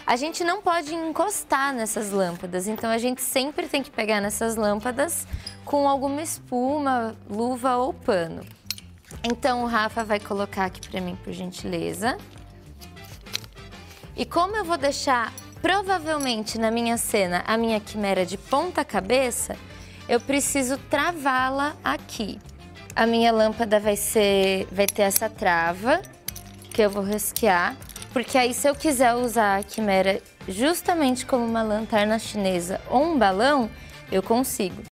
A gente não pode encostar nessas lâmpadas, então a gente sempre tem que pegar nessas lâmpadas com alguma espuma, luva ou pano. Então o Rafa vai colocar aqui pra mim, por gentileza. E como eu vou deixar, provavelmente na minha cena, a minha quimera de ponta cabeça, eu preciso travá-la aqui. A minha lâmpada vai ter essa trava, que eu vou risquear, porque aí se eu quiser usar a quimera justamente como uma lanterna chinesa ou um balão, eu consigo.